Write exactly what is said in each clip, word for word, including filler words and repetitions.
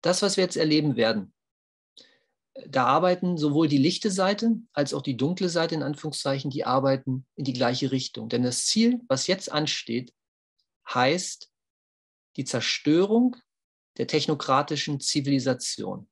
das, was wir jetzt erleben werden, da arbeiten sowohl die lichte Seite als auch die dunkle Seite, in Anführungszeichen, die arbeiten in die gleiche Richtung. Denn das Ziel, was jetzt ansteht, heißt die Zerstörung der technokratischen Zivilisation.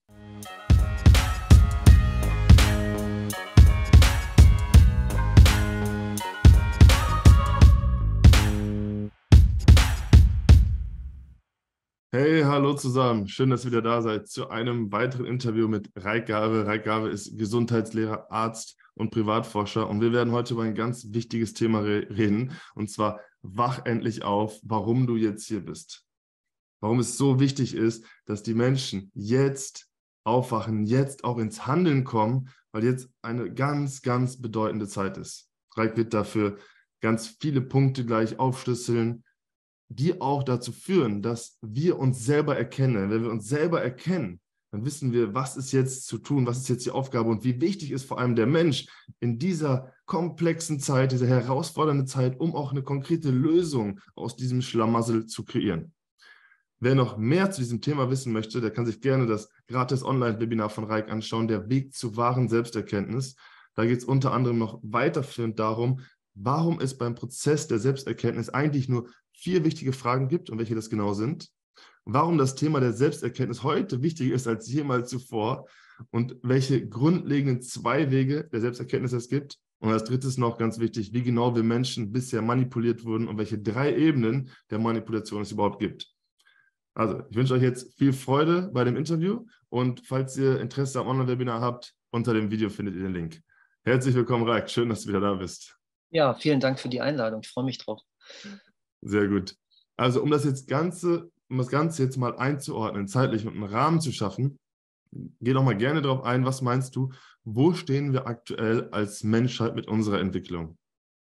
Hey, hallo zusammen. Schön, dass ihr wieder da seid zu einem weiteren Interview mit Raik Gave. Raik Gave ist Gesundheitslehrer, Arzt und Privatforscher und wir werden heute über ein ganz wichtiges Thema re reden, und zwar wach endlich auf, warum du jetzt hier bist. Warum es so wichtig ist, dass die Menschen jetzt aufwachen, jetzt auch ins Handeln kommen, weil jetzt eine ganz, ganz bedeutende Zeit ist. Raik wird dafür ganz viele Punkte gleich aufschlüsseln, die auch dazu führen, dass wir uns selber erkennen. Wenn wir uns selber erkennen, dann wissen wir, was ist jetzt zu tun, was ist jetzt die Aufgabe und wie wichtig ist vor allem der Mensch in dieser komplexen Zeit, dieser herausfordernden Zeit, um auch eine konkrete Lösung aus diesem Schlamassel zu kreieren. Wer noch mehr zu diesem Thema wissen möchte, der kann sich gerne das gratis Online-Webinar von Raik anschauen, der Weg zur wahren Selbsterkenntnis. Da geht es unter anderem noch weiterführend darum, warum es beim Prozess der Selbsterkenntnis eigentlich nur vier wichtige Fragen gibt und welche das genau sind. Warum das Thema der Selbsterkenntnis heute wichtiger ist als jemals zuvor und welche grundlegenden zwei Wege der Selbsterkenntnis es gibt. Und als drittes noch ganz wichtig, wie genau wir Menschen bisher manipuliert wurden und welche drei Ebenen der Manipulation es überhaupt gibt. Also, ich wünsche euch jetzt viel Freude bei dem Interview und falls ihr Interesse am Online-Webinar habt, unter dem Video findet ihr den Link. Herzlich willkommen, Raik. Schön, dass du wieder da bist. Ja, vielen Dank für die Einladung. Ich freue mich drauf. Sehr gut. Also um das jetzt Ganze, um das Ganze jetzt mal einzuordnen, zeitlich und einen Rahmen zu schaffen, geh doch mal gerne darauf ein, was meinst du, wo stehen wir aktuell als Menschheit mit unserer Entwicklung?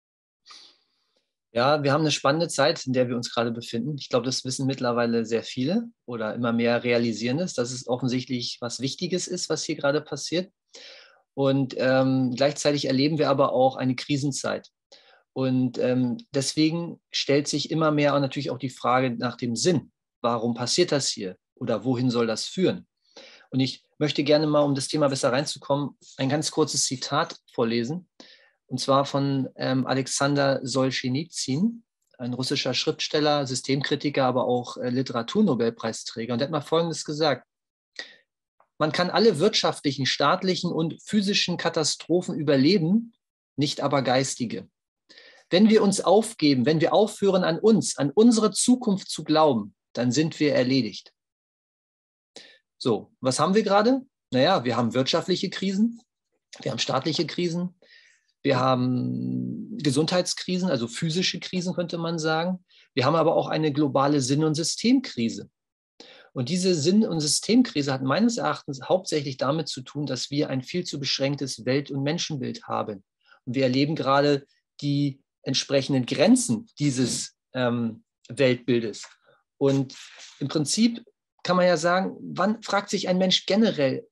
Ja, wir haben eine spannende Zeit, in der wir uns gerade befinden. Ich glaube, das wissen mittlerweile sehr viele oder immer mehr realisieren es, dass es offensichtlich was Wichtiges ist, was hier gerade passiert. Und ähm, gleichzeitig erleben wir aber auch eine Krisenzeit. Und ähm, deswegen stellt sich immer mehr natürlich auch die Frage nach dem Sinn. Warum passiert das hier? Oder wohin soll das führen? Und ich möchte gerne mal, um das Thema besser reinzukommen, ein ganz kurzes Zitat vorlesen. Und zwar von ähm, Alexander Solschenizyn, ein russischer Schriftsteller, Systemkritiker, aber auch äh, Literaturnobelpreisträger. Und der hat mal Folgendes gesagt: Man kann alle wirtschaftlichen, staatlichen und physischen Katastrophen überleben, nicht aber geistige. Wenn wir uns aufgeben, wenn wir aufhören, an uns, an unsere Zukunft zu glauben, dann sind wir erledigt. So, was haben wir gerade? Naja, wir haben wirtschaftliche Krisen, wir haben staatliche Krisen, wir haben Gesundheitskrisen, also physische Krisen könnte man sagen. Wir haben aber auch eine globale Sinn- und Systemkrise. Und diese Sinn- und Systemkrise hat meines Erachtens hauptsächlich damit zu tun, dass wir ein viel zu beschränktes Welt- und Menschenbild haben. Und wir erleben gerade die entsprechenden Grenzen dieses ähm, Weltbildes. Und im Prinzip kann man ja sagen, wann fragt sich ein Mensch generell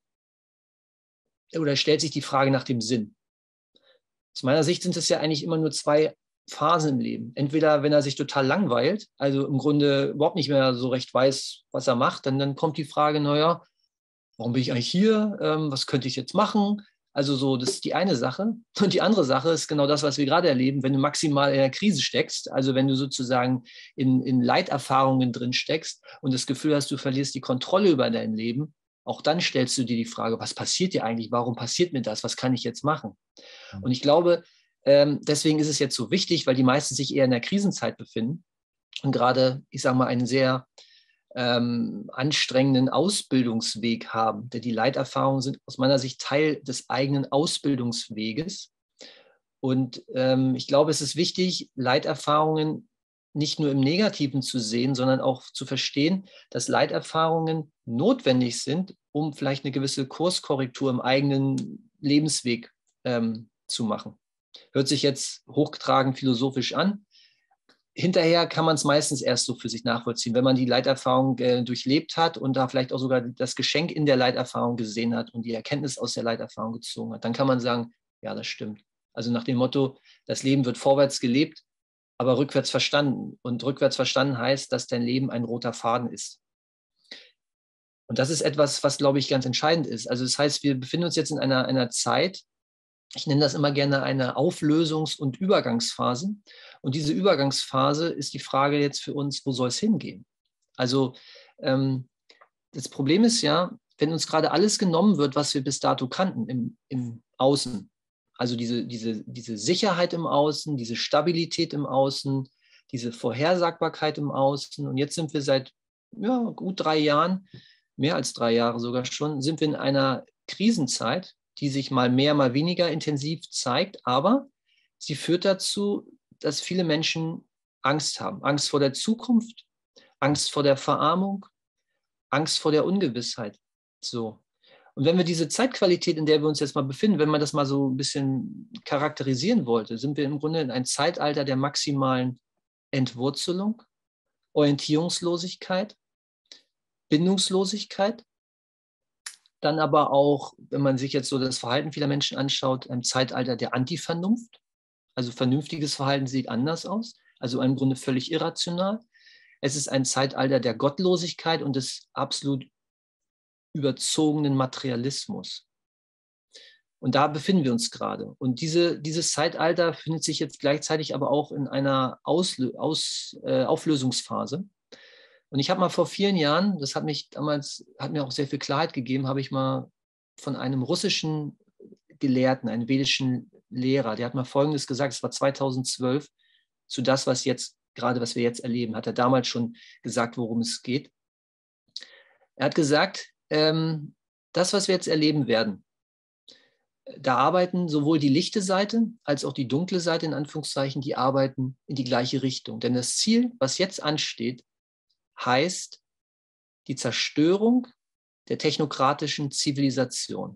oder stellt sich die Frage nach dem Sinn? Aus meiner Sicht sind es ja eigentlich immer nur zwei Phasen im Leben. Entweder, wenn er sich total langweilt, also im Grunde überhaupt nicht mehr so recht weiß, was er macht, dann, dann kommt die Frage, naja, warum bin ich eigentlich hier? Ähm, was könnte ich jetzt machen? Also so, das ist die eine Sache. Und die andere Sache ist genau das, was wir gerade erleben, wenn du maximal in der Krise steckst, also wenn du sozusagen in, in Leiterfahrungen drin steckst und das Gefühl hast, du verlierst die Kontrolle über dein Leben, auch dann stellst du dir die Frage, was passiert dir eigentlich? Warum passiert mir das? Was kann ich jetzt machen? Und ich glaube, ähm, deswegen ist es jetzt so wichtig, weil die meisten sich eher in der Krisenzeit befinden und gerade, ich sage mal, einen sehr ähm, anstrengenden Ausbildungsweg haben. Denn die Leiterfahrungen sind aus meiner Sicht Teil des eigenen Ausbildungsweges. Und ähm, ich glaube, es ist wichtig, Leiterfahrungen nicht nur im Negativen zu sehen, sondern auch zu verstehen, dass Leiterfahrungen notwendig sind, um vielleicht eine gewisse Kurskorrektur im eigenen Lebensweg ähm, zu machen. Hört sich jetzt hochgetragen philosophisch an. Hinterher kann man es meistens erst so für sich nachvollziehen, wenn man die Leiterfahrung äh, durchlebt hat und da vielleicht auch sogar das Geschenk in der Leiterfahrung gesehen hat und die Erkenntnis aus der Leiterfahrung gezogen hat. Dann kann man sagen, ja, das stimmt. Also nach dem Motto, das Leben wird vorwärts gelebt, aber rückwärts verstanden. Und rückwärts verstanden heißt, dass dein Leben ein roter Faden ist. Und das ist etwas, was, glaube ich, ganz entscheidend ist. Also das heißt, wir befinden uns jetzt in einer, einer Zeit, ich nenne das immer gerne eine Auflösungs- und Übergangsphase. Und diese Übergangsphase ist die Frage jetzt für uns, wo soll es hingehen? Also ähm, das Problem ist ja, wenn uns gerade alles genommen wird, was wir bis dato kannten im, im Außen, also diese, diese, diese Sicherheit im Außen, diese Stabilität im Außen, diese Vorhersagbarkeit im Außen. Und jetzt sind wir seit ja, gut drei Jahren, mehr als drei Jahre sogar schon, sind wir in einer Krisenzeit, die sich mal mehr, mal weniger intensiv zeigt, aber sie führt dazu, dass viele Menschen Angst haben. Angst vor der Zukunft, Angst vor der Verarmung, Angst vor der Ungewissheit. So. Und wenn wir diese Zeitqualität, in der wir uns jetzt mal befinden, wenn man das mal so ein bisschen charakterisieren wollte, sind wir im Grunde in ein Zeitalter der maximalen Entwurzelung, Orientierungslosigkeit, Bindungslosigkeit, dann aber auch, wenn man sich jetzt so das Verhalten vieler Menschen anschaut, ein Zeitalter der Antivernunft. Also vernünftiges Verhalten sieht anders aus, also im Grunde völlig irrational. Es ist ein Zeitalter der Gottlosigkeit und des absolut überzogenen Materialismus. Und da befinden wir uns gerade. Und diese, dieses Zeitalter befindet sich jetzt gleichzeitig aber auch in einer Auslö Aus, äh, Auflösungsphase. Und ich habe mal vor vielen Jahren, das hat mich damals, hat mir auch sehr viel Klarheit gegeben, habe ich mal von einem russischen Gelehrten, einem vedischen Lehrer, der hat mal Folgendes gesagt, es war zweitausendzwölf, zu das, was jetzt, gerade was wir jetzt erleben, hat er damals schon gesagt, worum es geht. Er hat gesagt, ähm, das, was wir jetzt erleben werden, da arbeiten sowohl die lichte Seite als auch die dunkle Seite, in Anführungszeichen, die arbeiten in die gleiche Richtung. Denn das Ziel, was jetzt ansteht, heißt die Zerstörung der technokratischen Zivilisation.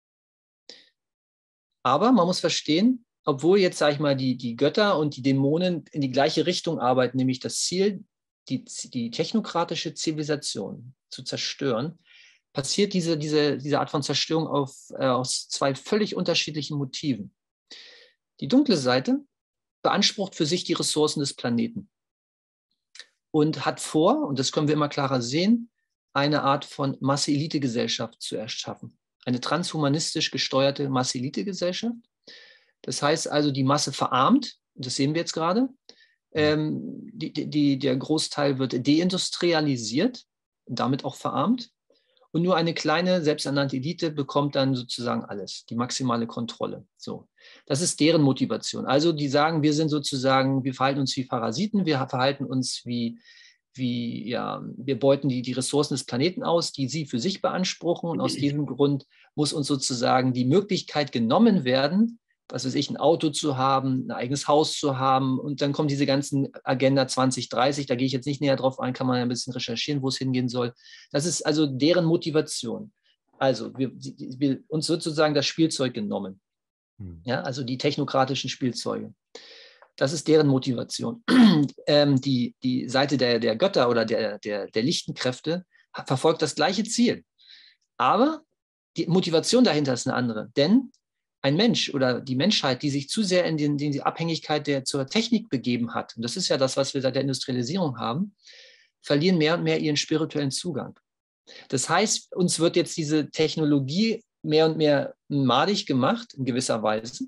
Aber man muss verstehen, obwohl jetzt, sage ich mal, die, die Götter und die Dämonen in die gleiche Richtung arbeiten, nämlich das Ziel, die, die technokratische Zivilisation zu zerstören, passiert diese, diese, diese Art von Zerstörung auf, äh, aus zwei völlig unterschiedlichen Motiven. Die dunkle Seite beansprucht für sich die Ressourcen des Planeten und hat vor, und das können wir immer klarer sehen, eine Art von Masse-Elite-Gesellschaft zu erschaffen. Eine transhumanistisch gesteuerte Masse-Elite-Gesellschaft. Das heißt also, die Masse verarmt, und das sehen wir jetzt gerade. Ähm, die, die, der Großteil wird deindustrialisiert und damit auch verarmt. Und nur eine kleine, selbsternannte Elite bekommt dann sozusagen alles, die maximale Kontrolle. So, das ist deren Motivation. Also die sagen, wir sind sozusagen, wir verhalten uns wie Parasiten, wir verhalten uns wie, wie ja, wir beuten die, die Ressourcen des Planeten aus, die sie für sich beanspruchen. Und aus diesem Grund muss uns sozusagen die Möglichkeit genommen werden, was weiß ich, ein Auto zu haben, ein eigenes Haus zu haben. Und dann kommen diese ganzen Agenda zwanzig dreißig, da gehe ich jetzt nicht näher drauf ein, kann man ja ein bisschen recherchieren, wo es hingehen soll. Das ist also deren Motivation. Also wir, wir, uns wird sozusagen das Spielzeug genommen. Hm. Ja, also die technokratischen Spielzeuge. Das ist deren Motivation. ähm, die, die Seite der, der Götter oder der, der, der lichten Kräfte verfolgt das gleiche Ziel. Aber die Motivation dahinter ist eine andere. Denn ein Mensch oder die Menschheit, die sich zu sehr in, den, in die Abhängigkeit der, zur Technik begeben hat, und das ist ja das, was wir seit der Industrialisierung haben, verlieren mehr und mehr ihren spirituellen Zugang. Das heißt, uns wird jetzt diese Technologie mehr und mehr madig gemacht, in gewisser Weise,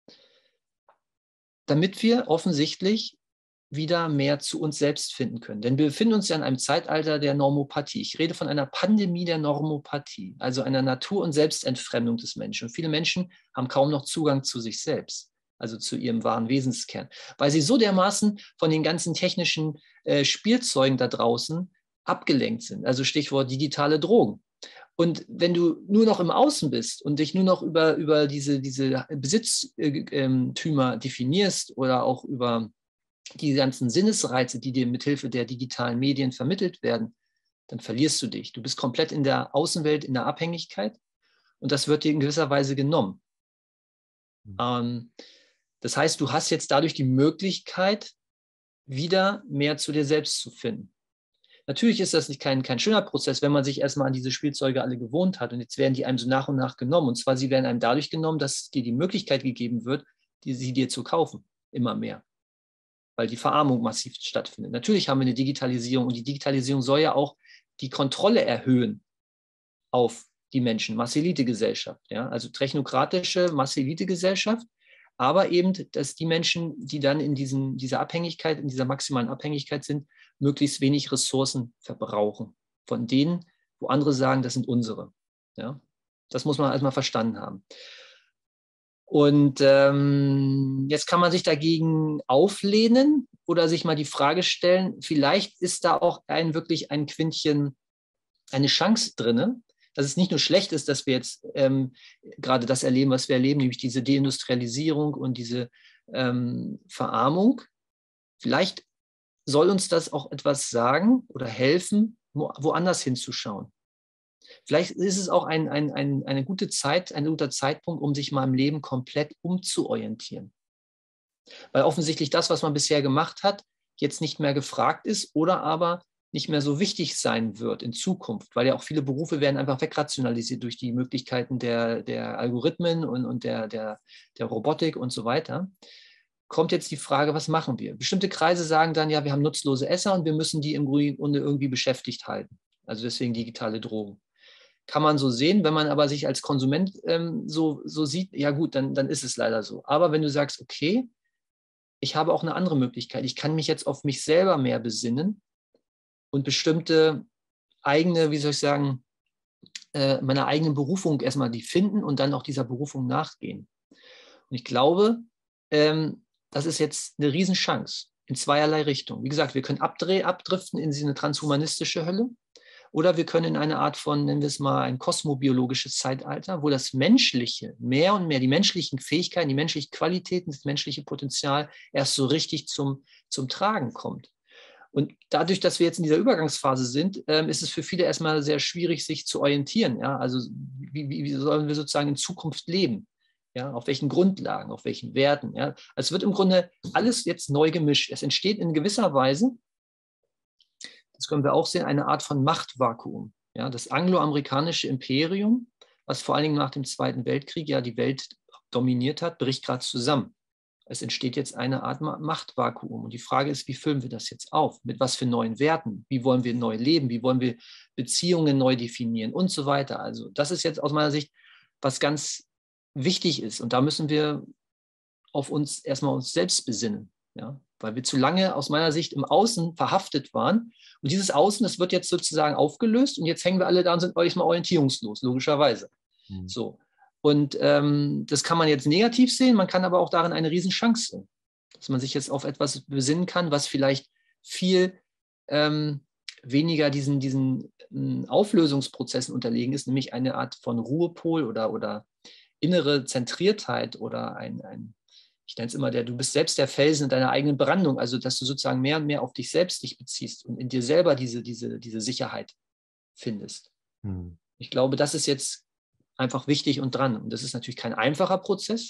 damit wir offensichtlich wieder mehr zu uns selbst finden können. Denn wir befinden uns ja in einem Zeitalter der Normopathie. Ich rede von einer Pandemie der Normopathie, also einer Natur- und Selbstentfremdung des Menschen. Und viele Menschen haben kaum noch Zugang zu sich selbst, also zu ihrem wahren Wesenskern, weil sie so dermaßen von den ganzen technischen äh, Spielzeugen da draußen abgelenkt sind. Also Stichwort digitale Drogen. Und wenn du nur noch im Außen bist und dich nur noch über, über diese, diese Besitztümer definierst oder auch über die ganzen Sinnesreize, die dir mithilfe der digitalen Medien vermittelt werden, dann verlierst du dich. Du bist komplett in der Außenwelt, in der Abhängigkeit und das wird dir in gewisser Weise genommen. Mhm. Ähm, das heißt, du hast jetzt dadurch die Möglichkeit, wieder mehr zu dir selbst zu finden. Natürlich ist das nicht kein, kein schöner Prozess, wenn man sich erstmal an diese Spielzeuge alle gewohnt hat und jetzt werden die einem so nach und nach genommen. Und zwar, sie werden einem dadurch genommen, dass dir die Möglichkeit gegeben wird, die, sie dir zu kaufen, immer mehr, weil die Verarmung massiv stattfindet. Natürlich haben wir eine Digitalisierung und die Digitalisierung soll ja auch die Kontrolle erhöhen. auf die Menschen, Masselite-Gesellschaft, ja, also technokratische Masselite-Gesellschaft, aber eben, dass die Menschen, die dann in diesen, dieser Abhängigkeit, in dieser maximalen Abhängigkeit sind, möglichst wenig Ressourcen verbrauchen, von denen, wo andere sagen, das sind unsere. Ja? Das muss man erstmal verstanden haben. Und ähm, jetzt kann man sich dagegen auflehnen oder sich mal die Frage stellen, vielleicht ist da auch ein wirklich ein Quintchen, eine Chance drin, dass es nicht nur schlecht ist, dass wir jetzt ähm, gerade das erleben, was wir erleben, nämlich diese Deindustrialisierung und diese ähm, Verarmung. Vielleicht soll uns das auch etwas sagen oder helfen, wo, woanders hinzuschauen. Vielleicht ist es auch ein, ein, ein, eine gute Zeit, ein guter Zeitpunkt, um sich mal im Leben komplett umzuorientieren. Weil offensichtlich das, was man bisher gemacht hat, jetzt nicht mehr gefragt ist oder aber nicht mehr so wichtig sein wird in Zukunft, weil ja auch viele Berufe werden einfach wegrationalisiert durch die Möglichkeiten der, der Algorithmen und, und der, der, der Robotik und so weiter. Kommt jetzt die Frage, was machen wir? Bestimmte Kreise sagen dann, ja, wir haben nutzlose Esser und wir müssen die im Grunde irgendwie beschäftigt halten. Also deswegen digitale Drogen. Kann man so sehen, wenn man aber sich als Konsument ähm, so, so sieht, ja gut, dann, dann ist es leider so. Aber wenn du sagst, okay, ich habe auch eine andere Möglichkeit, ich kann mich jetzt auf mich selber mehr besinnen und bestimmte eigene, wie soll ich sagen, äh, meiner eigenen Berufung erstmal die finden und dann auch dieser Berufung nachgehen. Und ich glaube, ähm, das ist jetzt eine Riesenchance in zweierlei Richtungen. Wie gesagt, wir können abdreh, abdriften in diese transhumanistische Hölle oder wir können in eine Art von, nennen wir es mal, ein kosmobiologisches Zeitalter, wo das Menschliche mehr und mehr, die menschlichen Fähigkeiten, die menschlichen Qualitäten, das menschliche Potenzial erst so richtig zum, zum Tragen kommt. Und dadurch, dass wir jetzt in dieser Übergangsphase sind, ähm, ist es für viele erstmal sehr schwierig, sich zu orientieren. Ja? Also wie, wie, wie sollen wir sozusagen in Zukunft leben? Ja? Auf welchen Grundlagen, auf welchen Werten? Ja? Also es wird im Grunde alles jetzt neu gemischt. Es entsteht in gewisser Weise, das können wir auch sehen, eine Art von Machtvakuum. Ja? Das angloamerikanische Imperium, was vor allen Dingen nach dem Zweiten Weltkrieg ja die Welt dominiert hat, bricht gerade zusammen. Es entsteht jetzt eine Art Machtvakuum. Und die Frage ist, wie füllen wir das jetzt auf? Mit was für neuen Werten? Wie wollen wir neu leben? Wie wollen wir Beziehungen neu definieren? Und so weiter. Also das ist jetzt aus meiner Sicht, was ganz wichtig ist. Und da müssen wir auf uns erstmal uns selbst besinnen. Ja? Weil wir zu lange aus meiner Sicht im Außen verhaftet waren. Und dieses Außen, das wird jetzt sozusagen aufgelöst. Und jetzt hängen wir alle da und sind euch mal orientierungslos, logischerweise. Mhm. So. Und ähm, das kann man jetzt negativ sehen, man kann aber auch darin eine Riesenchance sehen, dass man sich jetzt auf etwas besinnen kann, was vielleicht viel ähm, weniger diesen, diesen ähm, Auflösungsprozessen unterlegen ist, nämlich eine Art von Ruhepol oder, oder innere Zentriertheit oder ein, ein, ich nenne es immer, der, du bist selbst der Felsen in deiner eigenen Brandung, also dass du sozusagen mehr und mehr auf dich selbst dich beziehst und in dir selber diese, diese, diese Sicherheit findest. Hm. Ich glaube, das ist jetzt einfach wichtig und dran. Und das ist natürlich kein einfacher Prozess,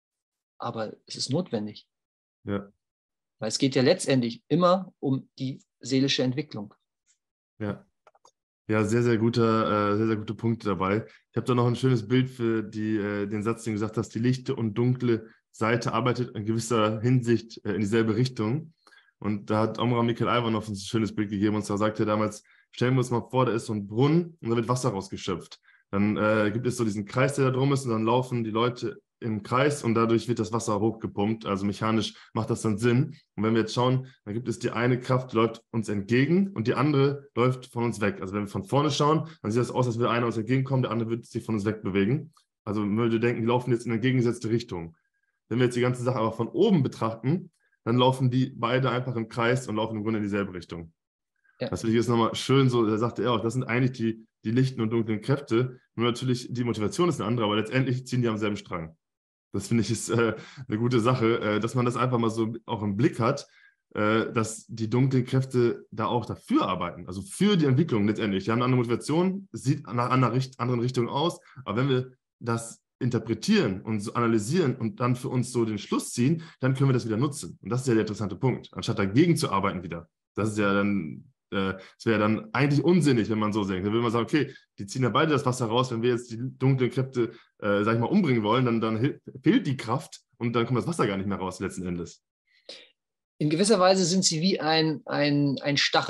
aber es ist notwendig. Ja. Weil es geht ja letztendlich immer um die seelische Entwicklung. Ja, ja, sehr, sehr guter, äh, sehr, sehr gute Punkte dabei. Ich habe da noch ein schönes Bild für die, äh, den Satz, den du gesagt hast, die lichte und dunkle Seite arbeitet in gewisser Hinsicht äh, in dieselbe Richtung. Und da hat Omraam Mikhail-Ivanov uns ein schönes Bild gegeben. Und zwar sagte er damals, stellen wir uns mal vor, da ist so ein Brunnen und da wird Wasser rausgeschöpft. Dann äh, gibt es so diesen Kreis, der da drum ist, und dann laufen die Leute im Kreis und dadurch wird das Wasser hochgepumpt. Also mechanisch macht das dann Sinn. Und wenn wir jetzt schauen, dann gibt es die eine Kraft, die läuft uns entgegen und die andere läuft von uns weg. Also wenn wir von vorne schauen, dann sieht das aus, als würde einer uns entgegenkommen, der andere würde sich von uns wegbewegen. Also man würde denken, die laufen jetzt in eine entgegengesetzte Richtung. Wenn wir jetzt die ganze Sache aber von oben betrachten, dann laufen die beide einfach im Kreis und laufen im Grunde in dieselbe Richtung. Ja. Das finde ich jetzt nochmal schön so, da sagte er auch, das sind eigentlich die, die lichten und dunklen Kräfte. Nur natürlich, die Motivation ist eine andere, aber letztendlich ziehen die am selben Strang. Das finde ich ist äh, eine gute Sache, äh, dass man das einfach mal so auch im Blick hat, äh, dass die dunklen Kräfte da auch dafür arbeiten, also für die Entwicklung letztendlich. Die haben eine andere Motivation, es sieht nach einer Richt- anderen Richtung aus, aber wenn wir das interpretieren und so analysieren und dann für uns so den Schluss ziehen, dann können wir das wieder nutzen. Und das ist ja der interessante Punkt, anstatt dagegen zu arbeiten wieder. Das ist ja dann Es wäre dann eigentlich unsinnig, wenn man so denkt. Dann würde man sagen, okay, die ziehen ja beide das Wasser raus. Wenn wir jetzt die dunklen Kräfte, äh, sag ich mal, umbringen wollen, dann, dann fehlt die Kraft und dann kommt das Wasser gar nicht mehr raus letzten Endes. In gewisser Weise sind sie wie ein, ein, ein Stachel.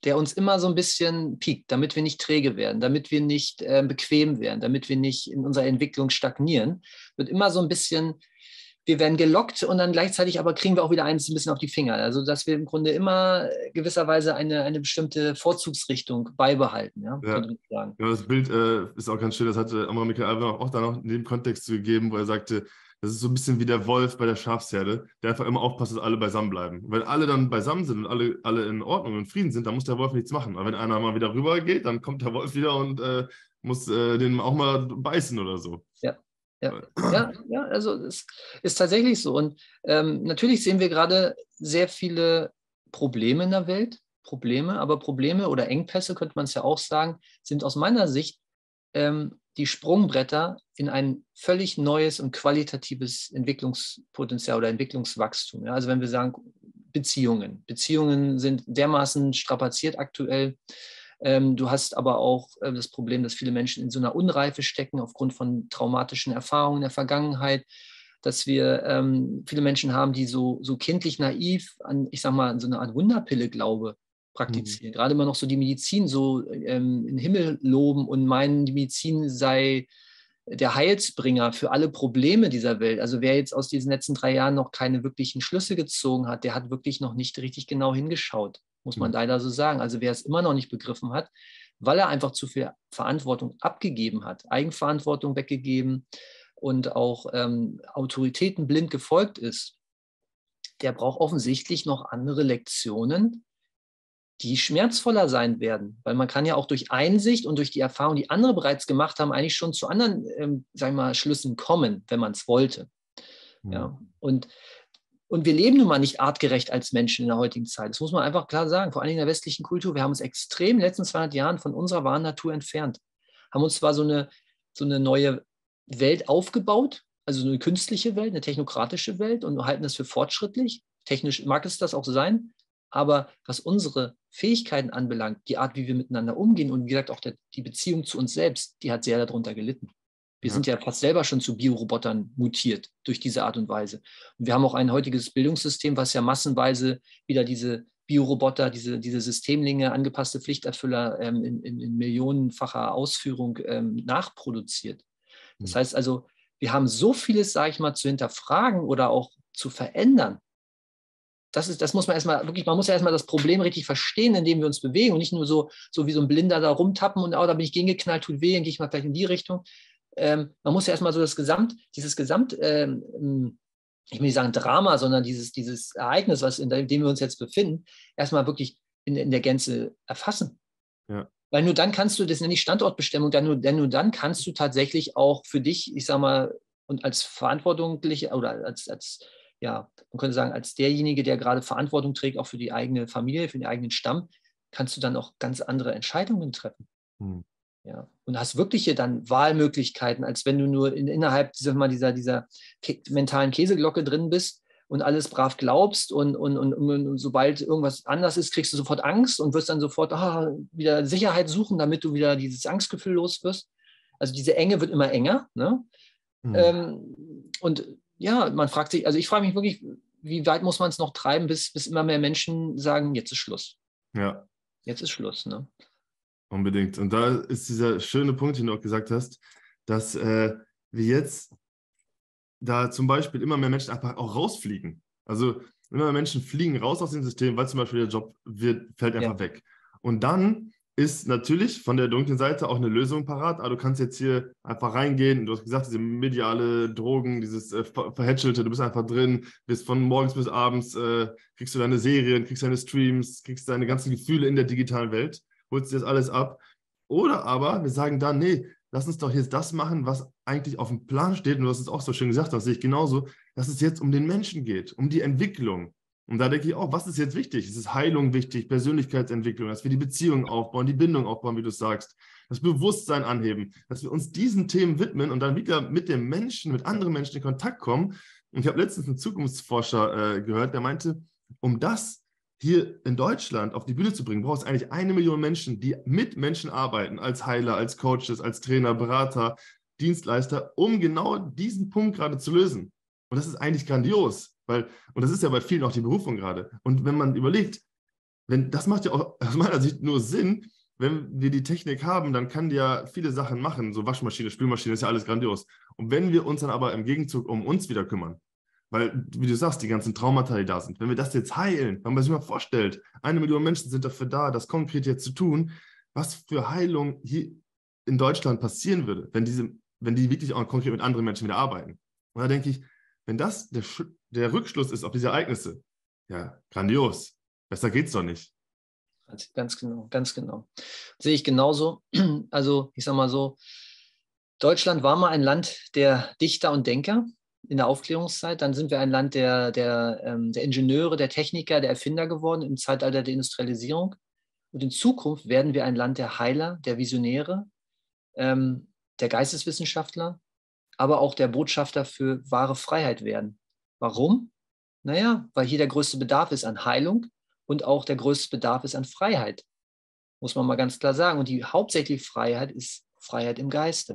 der uns immer so ein bisschen piekt, damit wir nicht träge werden, damit wir nicht äh, bequem werden, damit wir nicht in unserer Entwicklung stagnieren, wird immer so ein bisschen, wir werden gelockt und dann gleichzeitig aber kriegen wir auch wieder eins ein bisschen auf die Finger. Also dass wir im Grunde immer gewisserweise eine, eine bestimmte Vorzugsrichtung beibehalten, ja, Ja. könnte man sagen. Ja, das Bild äh, ist auch ganz schön, das hatte Amram Michael Alban auch da noch in dem Kontext zu gegeben, wo er sagte, das ist so ein bisschen wie der Wolf bei der Schafsherde, der einfach immer aufpasst, dass alle beisammen bleiben. Wenn alle dann beisammen sind und alle, alle in Ordnung und Frieden sind, dann muss der Wolf nichts machen. Aber wenn einer mal wieder rüber geht, dann kommt der Wolf wieder und äh, muss äh, den auch mal beißen oder so. Ja. Ja, ja, ja, also es ist tatsächlich so. Und ähm, natürlich sehen wir gerade sehr viele Probleme in der Welt, Probleme, aber Probleme oder Engpässe, könnte man es ja auch sagen, sind aus meiner Sicht ähm, die Sprungbretter in ein völlig neues und qualitatives Entwicklungspotenzial oder Entwicklungswachstum. Ja? Also wenn wir sagen Beziehungen. Beziehungen sind dermaßen strapaziert aktuell. Ähm, du hast aber auch äh, das Problem, dass viele Menschen in so einer Unreife stecken aufgrund von traumatischen Erfahrungen in der Vergangenheit, dass wir ähm, viele Menschen haben, die so, so kindlich naiv an, ich sag mal, an so eine Art Wunderpille-Glaube praktizieren. Mhm. Gerade immer noch so die Medizin so ähm, in den Himmel loben und meinen, die Medizin sei der Heilsbringer für alle Probleme dieser Welt. Also wer jetzt aus diesen letzten drei Jahren noch keine wirklichen Schlüsse gezogen hat, der hat wirklich noch nicht richtig genau hingeschaut, muss man mhm. leider so sagen. Also wer es immer noch nicht begriffen hat, weil er einfach zu viel Verantwortung abgegeben hat, Eigenverantwortung weggegeben und auch ähm, Autoritäten blind gefolgt ist, der braucht offensichtlich noch andere Lektionen, die schmerzvoller sein werden, weil man kann ja auch durch Einsicht und durch die Erfahrung, die andere bereits gemacht haben, eigentlich schon zu anderen, ähm, sagen wir mal, Schlüssen kommen, wenn man es wollte. Mhm. Ja. Und, und wir leben nun mal nicht artgerecht als Menschen in der heutigen Zeit. Das muss man einfach klar sagen, vor allem in der westlichen Kultur. Wir haben uns extrem in den letzten zweihundert Jahren von unserer wahren Natur entfernt, haben uns zwar so eine, so eine neue Welt aufgebaut, also eine künstliche Welt, eine technokratische Welt und halten das für fortschrittlich. Technisch mag es das auch sein. Aber was unsere Fähigkeiten anbelangt, die Art, wie wir miteinander umgehen und wie gesagt auch der, die Beziehung zu uns selbst, die hat sehr darunter gelitten. Wir ja. sind ja fast selber schon zu Biorobotern mutiert durch diese Art und Weise. Und wir haben auch ein heutiges Bildungssystem, was ja massenweise wieder diese Bioroboter, diese, diese Systemlinge, angepasste Pflichterfüller ähm, in, in, in millionenfacher Ausführung ähm, nachproduziert. Das heißt also, wir haben so vieles, sage ich mal, zu hinterfragen oder auch zu verändern. Das, ist, das muss man erstmal wirklich, man muss ja erstmal das Problem richtig verstehen, in dem wir uns bewegen und nicht nur so, so wie so ein Blinder da rumtappen und oh, da bin ich gegengeknallt, tut weh, dann gehe ich mal vielleicht in die Richtung. Ähm, man muss ja erstmal so das Gesamt, dieses Gesamt, ähm, ich will nicht sagen Drama, sondern dieses, dieses Ereignis, was in dem wir uns jetzt befinden, erstmal wirklich in, in der Gänze erfassen. Ja. Weil nur dann kannst du, das nenne ich Standortbestimmung, denn nur, denn nur dann kannst du tatsächlich auch für dich, ich sag mal, und als Verantwortliche oder als, als ja, man könnte sagen, als derjenige, der gerade Verantwortung trägt, auch für die eigene Familie, für den eigenen Stamm, kannst du dann auch ganz andere Entscheidungen treffen. Hm. Ja, und hast wirkliche dann Wahlmöglichkeiten, als wenn du nur in, innerhalb dieser, mal dieser, dieser Ke- mentalen Käseglocke drin bist und alles brav glaubst und, und, und, und sobald irgendwas anders ist, kriegst du sofort Angst und wirst dann sofort ah, wieder Sicherheit suchen, damit du wieder dieses Angstgefühl los wirst. Also diese Enge wird immer enger. Ne? Hm. Ähm, und ja, man fragt sich, also ich frage mich wirklich, wie weit muss man es noch treiben, bis, bis immer mehr Menschen sagen, jetzt ist Schluss. Ja. Jetzt ist Schluss, ne? Unbedingt. Und da ist dieser schöne Punkt, den du auch gesagt hast, dass äh, wir jetzt da zum Beispiel immer mehr Menschen einfach auch rausfliegen. Also immer mehr Menschen fliegen raus aus dem System, weil zum Beispiel der Job wird, fällt einfach ja. weg. Und dann ist natürlich von der dunklen Seite auch eine Lösung parat, aber du kannst jetzt hier einfach reingehen, du hast gesagt, diese mediale Drogen, dieses äh, Verhätschelte, du bist einfach drin, bist von morgens bis abends, äh, kriegst du deine Serien, kriegst deine Streams, kriegst deine ganzen Gefühle in der digitalen Welt, holst dir das alles ab. Oder aber wir sagen dann, nee, lass uns doch jetzt das machen, was eigentlich auf dem Plan steht, und du hast es auch so schön gesagt, das sehe ich genauso, dass es jetzt um den Menschen geht, um die Entwicklung. Und da denke ich auch, was ist jetzt wichtig? Es ist Heilung wichtig, Persönlichkeitsentwicklung, dass wir die Beziehung aufbauen, die Bindung aufbauen, wie du sagst, das Bewusstsein anheben, dass wir uns diesen Themen widmen und dann wieder mit dem Menschen, mit anderen Menschen in Kontakt kommen. Und ich habe letztens einen Zukunftsforscher äh, gehört, der meinte, um das hier in Deutschland auf die Bühne zu bringen, braucht es eigentlich eine Million Menschen, die mit Menschen arbeiten, als Heiler, als Coaches, als Trainer, Berater, Dienstleister, um genau diesen Punkt gerade zu lösen. Und das ist eigentlich grandios. Weil, und das ist ja bei vielen auch die Berufung gerade. Und wenn man überlegt, wenn, das macht ja auch aus meiner Sicht nur Sinn, wenn wir die Technik haben, dann kann die ja viele Sachen machen, so Waschmaschine, Spülmaschine, ist ja alles grandios. Und wenn wir uns dann aber im Gegenzug um uns wieder kümmern, weil, wie du sagst, die ganzen Traumata, die da sind, wenn wir das jetzt heilen, wenn man sich mal vorstellt, eine Million Menschen sind dafür da, das konkret jetzt zu tun, was für Heilung hier in Deutschland passieren würde, wenn, diese, wenn die wirklich auch konkret mit anderen Menschen wieder arbeiten. Und da denke ich, wenn das der, der Rückschluss ist auf diese Ereignisse, ja, grandios. Besser geht's doch nicht. Ganz genau, ganz genau. Sehe ich genauso. Also, ich sage mal so, Deutschland war mal ein Land der Dichter und Denker in der Aufklärungszeit. Dann sind wir ein Land der, der, ähm, der Ingenieure, der Techniker, der Erfinder geworden im Zeitalter der Industrialisierung. Und in Zukunft werden wir ein Land der Heiler, der Visionäre, ähm, der Geisteswissenschaftler, aber auch der Botschafter für wahre Freiheit werden. Warum? Naja, weil hier der größte Bedarf ist an Heilung und auch der größte Bedarf ist an Freiheit, muss man mal ganz klar sagen. Und die hauptsächliche Freiheit ist Freiheit im Geiste.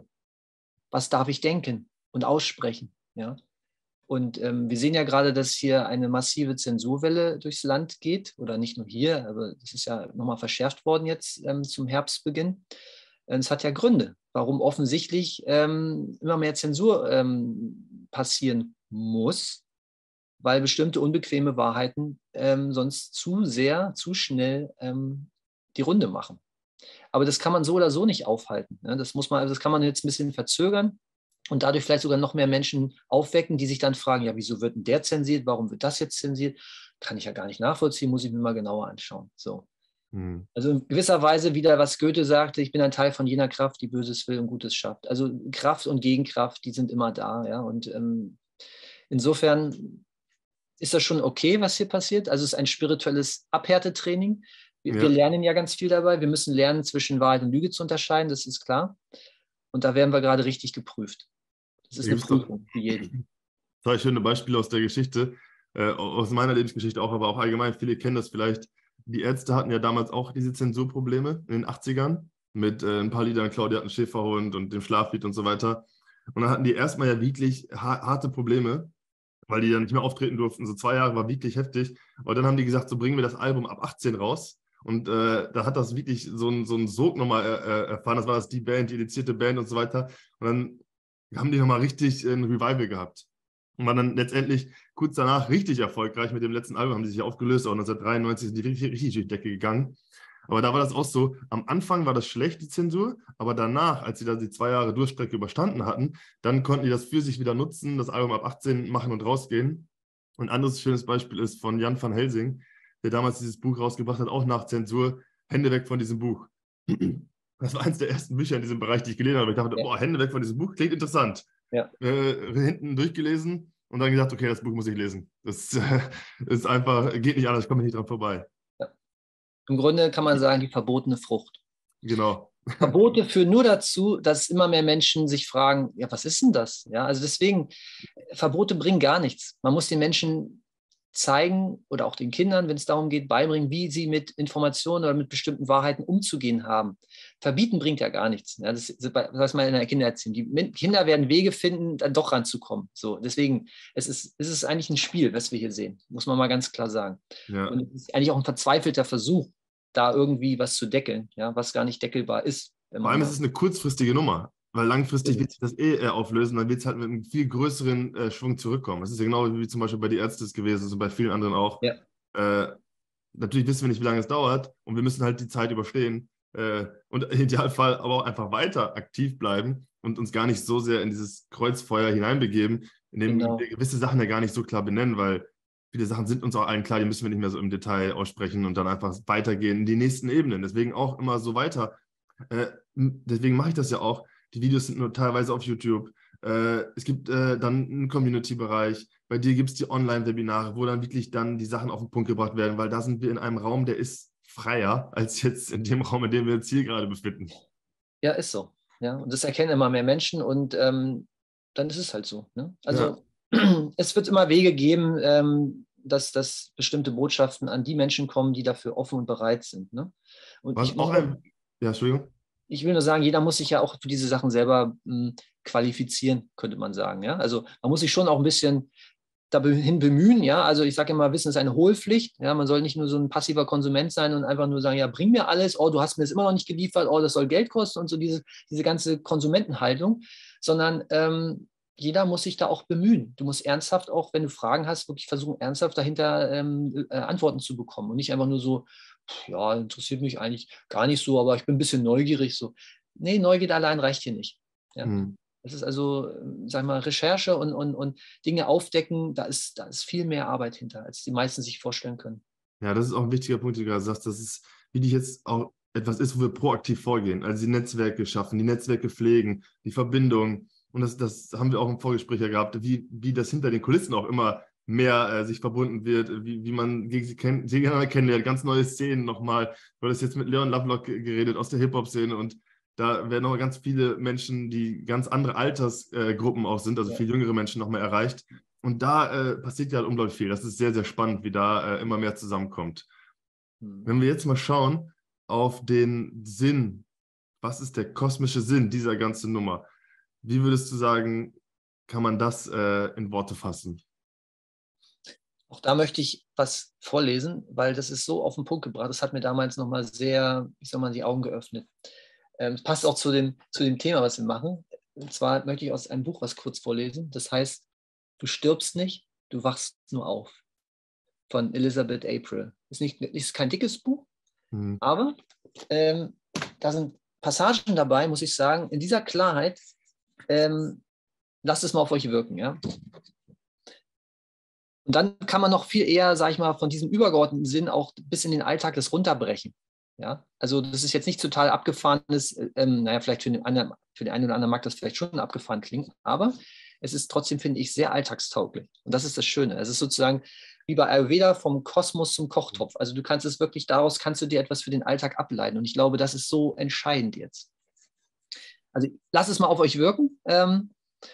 Was darf ich denken und aussprechen? Ja? Und ähm, wir sehen ja gerade, dass hier eine massive Zensurwelle durchs Land geht, oder nicht nur hier, aber das ist ja nochmal verschärft worden jetzt ähm, zum Herbstbeginn. Es hat ja Gründe, warum offensichtlich ähm, immer mehr Zensur ähm, passieren muss, weil bestimmte unbequeme Wahrheiten ähm, sonst zu sehr, zu schnell ähm, die Runde machen. Aber das kann man so oder so nicht aufhalten. Ne? Das muss man, also das kann man jetzt ein bisschen verzögern und dadurch vielleicht sogar noch mehr Menschen aufwecken, die sich dann fragen, ja, wieso wird denn der zensiert? Warum wird das jetzt zensiert? Kann ich ja gar nicht nachvollziehen, muss ich mir mal genauer anschauen. So. Hm. Also in gewisser Weise wieder, was Goethe sagte, ich bin ein Teil von jener Kraft, die Böses will und Gutes schafft. Also Kraft und Gegenkraft, die sind immer da. Ja? Und ähm, insofern ist das schon okay, was hier passiert. Also es ist ein spirituelles Abhärtetraining. Wir, ja. wir lernen ja ganz viel dabei. Wir müssen lernen, zwischen Wahrheit und Lüge zu unterscheiden, das ist klar. Und da werden wir gerade richtig geprüft. Das ist eine Prüfung für jeden. Zwei schöne Beispiele aus der Geschichte, äh, aus meiner Lebensgeschichte auch, aber auch allgemein. Viele kennen das vielleicht. Die Ärzte hatten ja damals auch diese Zensurprobleme in den achtzigern mit äh, ein paar Liedern, Claudia hat einen Schäferhund und dem Schlaflied und so weiter. Und dann hatten die erstmal ja wirklich ha- harte Probleme, weil die dann nicht mehr auftreten durften. So zwei Jahre war wirklich heftig. Aber dann haben die gesagt, so bringen wir das Album ab achtzehn raus. Und äh, da hat das wirklich so einen so Sog nochmal äh, erfahren. Das war das die Band, die indizierte Band und so weiter. Und dann haben die nochmal richtig ein Revival gehabt. Und waren dann letztendlich kurz danach richtig erfolgreich mit dem letzten Album, haben die sich aufgelöst. Und neunzehnhundertdreiundneunzig sind die richtig, richtig durch die Decke gegangen. Aber da war das auch so, am Anfang war das schlecht, die Zensur, aber danach, als sie da die zwei Jahre Durchstrecke überstanden hatten, dann konnten die das für sich wieder nutzen, das Album ab achtzehn machen und rausgehen. Und ein anderes schönes Beispiel ist von Jan van Helsing, der damals dieses Buch rausgebracht hat, auch nach Zensur, Hände weg von diesem Buch. Das war eines der ersten Bücher in diesem Bereich, die ich gelesen habe. Ich dachte, ja. boah, Hände weg von diesem Buch, klingt interessant. Ja. Äh, hinten durchgelesen und dann gesagt, okay, das Buch muss ich lesen. Das äh, ist einfach, geht nicht anders, ich komme nicht dran vorbei. Im Grunde kann man sagen, die verbotene Frucht. Genau. Verbote führen nur dazu, dass immer mehr Menschen sich fragen, ja, was ist denn das? Ja, also deswegen, Verbote bringen gar nichts. Man muss den Menschen zeigen oder auch den Kindern, wenn es darum geht, beibringen, wie sie mit Informationen oder mit bestimmten Wahrheiten umzugehen haben. Verbieten bringt ja gar nichts. Ja, das ist, was man in der Kindererziehung. Die Kinder werden Wege finden, dann doch ranzukommen. So, deswegen, es ist, es ist eigentlich ein Spiel, was wir hier sehen, muss man mal ganz klar sagen. Ja. Und es ist eigentlich auch ein verzweifelter Versuch, da irgendwie was zu deckeln, ja, was gar nicht deckelbar ist. Vor allem ist es eine kurzfristige Nummer, weil langfristig wird sich das eh äh, auflösen, dann wird es halt mit einem viel größeren äh, Schwung zurückkommen. Das ist ja genau wie zum Beispiel bei den Ärzten gewesen, also bei vielen anderen auch. Ja. Äh, natürlich wissen wir nicht, wie lange es dauert und wir müssen halt die Zeit überstehen äh, und im Idealfall aber auch einfach weiter aktiv bleiben und uns gar nicht so sehr in dieses Kreuzfeuer hineinbegeben, in dem genau. wir gewisse Sachen ja gar nicht so klar benennen, weil viele Sachen sind uns auch allen klar, die müssen wir nicht mehr so im Detail aussprechen und dann einfach weitergehen in die nächsten Ebenen. Deswegen auch immer so weiter. Äh, deswegen mache ich das ja auch. Die Videos sind nur teilweise auf YouTube. Äh, es gibt äh, dann einen Community-Bereich. Bei dir gibt es die Online-Webinare, wo dann wirklich dann die Sachen auf den Punkt gebracht werden, weil da sind wir in einem Raum, der ist freier als jetzt in dem Raum, in dem wir uns hier gerade befinden. Ja, ist so. Ja, und das erkennen immer mehr Menschen und ähm, dann ist es halt so. Ne? Also ja. Es wird immer Wege geben, ähm, dass, dass bestimmte Botschaften an die Menschen kommen, die dafür offen und bereit sind. Ne? Und Was ich, auch ein, ja, Entschuldigung. Ich will nur sagen, jeder muss sich ja auch für diese Sachen selber mh, qualifizieren, könnte man sagen. Ja? Also man muss sich schon auch ein bisschen dahin bemühen. Ja? Also ich sage immer, Wissen ist eine Hohlpflicht. Ja? Man soll nicht nur so ein passiver Konsument sein und einfach nur sagen, ja, bring mir alles, oh, du hast mir das immer noch nicht geliefert, oh, das soll Geld kosten und so diese, diese ganze Konsumentenhaltung, sondern ähm, jeder muss sich da auch bemühen. Du musst ernsthaft auch, wenn du Fragen hast, wirklich versuchen, ernsthaft dahinter ähm, äh, Antworten zu bekommen und nicht einfach nur so, ja, interessiert mich eigentlich gar nicht so, aber ich bin ein bisschen neugierig so. Nee, Neugier allein reicht hier nicht. Ja. Mhm. Das ist also, sag mal, Recherche und, und, und Dinge aufdecken, da ist, da ist viel mehr Arbeit hinter, als die meisten sich vorstellen können. Ja, das ist auch ein wichtiger Punkt, den du gerade sagst. Das ist, wie dich jetzt auch etwas ist, wo wir proaktiv vorgehen. Also die Netzwerke schaffen, die Netzwerke pflegen, die Verbindung. Und das, das haben wir auch im Vorgespräch ja gehabt, wie, wie das hinter den Kulissen auch immer mehr äh, sich verbunden wird, wie, wie man gegen sie kenn gegeneinander kennenlernt, ganz neue Szenen nochmal. Du hast jetzt mit Leon Lovelock geredet aus der Hip-Hop-Szene und da werden noch ganz viele Menschen, die ganz andere Altersgruppen äh, auch sind, also ja. viel jüngere Menschen noch mehr erreicht. Und da äh, passiert ja halt unglaublich viel. Das ist sehr, sehr spannend, wie da äh, immer mehr zusammenkommt. Hm. Wenn wir jetzt mal schauen auf den Sinn, was ist der kosmische Sinn dieser ganzen Nummer? Wie würdest du sagen, kann man das äh, in Worte fassen? Auch da möchte ich was vorlesen, weil das ist so auf den Punkt gebracht. Das hat mir damals nochmal sehr, ich sag mal, die Augen geöffnet. Es ähm, passt auch zu dem, zu dem Thema, was wir machen. Und zwar möchte ich aus einem Buch was kurz vorlesen. Das heißt, du stirbst nicht, du wachst nur auf. Von Elizabeth April. Ist, nicht, ist kein dickes Buch, mhm. aber ähm, da sind Passagen dabei, muss ich sagen, in dieser Klarheit, ähm, lasst es mal auf euch wirken. Ja? Und dann kann man noch viel eher, sage ich mal, von diesem übergeordneten Sinn auch bis in den Alltag das runterbrechen. Ja? Also das ist jetzt nicht total abgefahrenes, ähm, naja, vielleicht für den, anderen, für den einen oder anderen mag das vielleicht schon abgefahren klingen, aber es ist trotzdem, finde ich, sehr alltagstauglich. Und das ist das Schöne. Es ist sozusagen wie bei Ayurveda vom Kosmos zum Kochtopf. Also du kannst es wirklich, daraus kannst du dir etwas für den Alltag ableiten. Und ich glaube, das ist so entscheidend jetzt. Also lasst es mal auf euch wirken. Ähm,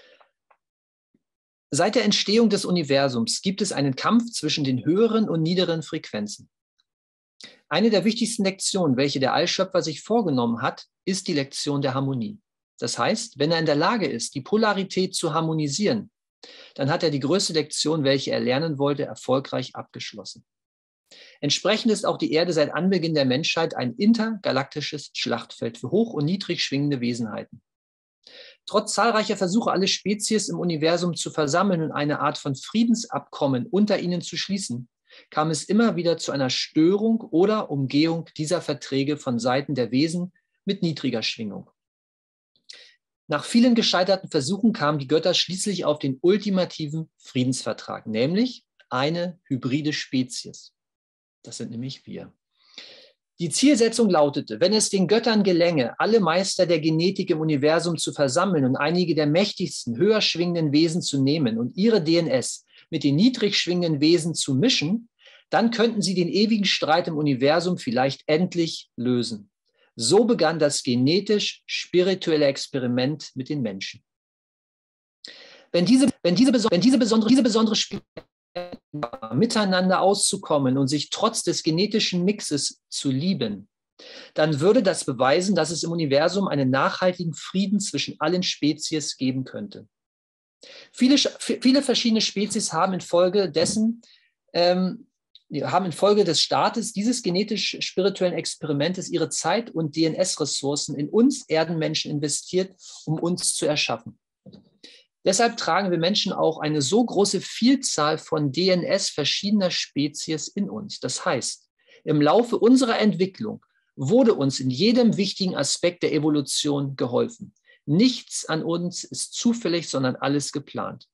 Seit der Entstehung des Universums gibt es einen Kampf zwischen den höheren und niederen Frequenzen. Eine der wichtigsten Lektionen, welche der Allschöpfer sich vorgenommen hat, ist die Lektion der Harmonie. Das heißt, wenn er in der Lage ist, die Polarität zu harmonisieren, dann hat er die größte Lektion, welche er lernen wollte, erfolgreich abgeschlossen. Entsprechend ist auch die Erde seit Anbeginn der Menschheit ein intergalaktisches Schlachtfeld für hoch- und niedrig schwingende Wesenheiten. Trotz zahlreicher Versuche, alle Spezies im Universum zu versammeln und eine Art von Friedensabkommen unter ihnen zu schließen, kam es immer wieder zu einer Störung oder Umgehung dieser Verträge von Seiten der Wesen mit niedriger Schwingung. Nach vielen gescheiterten Versuchen kamen die Götter schließlich auf den ultimativen Friedensvertrag, nämlich eine hybride Spezies. Das sind nämlich wir. Die Zielsetzung lautete, wenn es den Göttern gelänge, alle Meister der Genetik im Universum zu versammeln und einige der mächtigsten, höher schwingenden Wesen zu nehmen und ihre D N S mit den niedrig schwingenden Wesen zu mischen, dann könnten sie den ewigen Streit im Universum vielleicht endlich lösen. So begann das genetisch-spirituelle Experiment mit den Menschen. Wenn diese, wenn diese, wenn diese besondere, diese besondere miteinander auszukommen und sich trotz des genetischen Mixes zu lieben, dann würde das beweisen, dass es im Universum einen nachhaltigen Frieden zwischen allen Spezies geben könnte. Viele, viele verschiedene Spezies haben infolge dessen ähm, haben infolge des Startes dieses genetisch-spirituellen Experimentes ihre Zeit und D N S-Ressourcen in uns Erdenmenschen investiert, um uns zu erschaffen. Deshalb tragen wir Menschen auch eine so große Vielzahl von D N S verschiedener Spezies in uns. Das heißt, im Laufe unserer Entwicklung wurde uns in jedem wichtigen Aspekt der Evolution geholfen. Nichts an uns ist zufällig, sondern alles geplant.